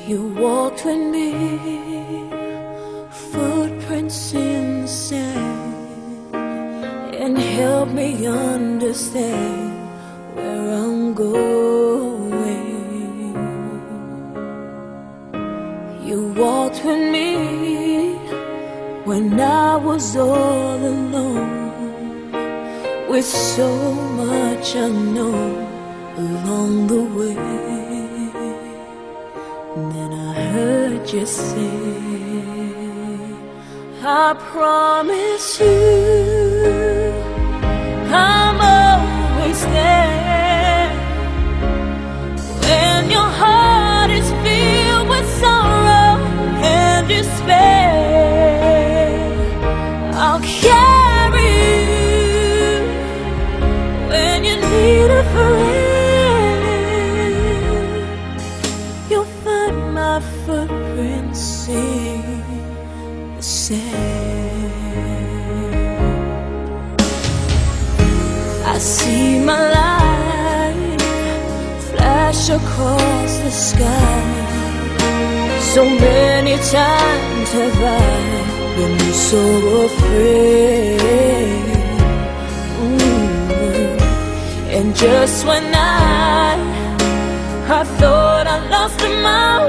You walked with me, footprints in the sand, and helped me understand where I'm going. You walked with me when I was all alone, with so much unknown along the way. And then I heard you say, I promise you I'm always there. When your heart is filled with sorrow and despair, I'll carry you when you need a friend. You'll find my footprints in the sand. I see my light flash across the sky. So many times have I been so afraid. And just when I thought I lost my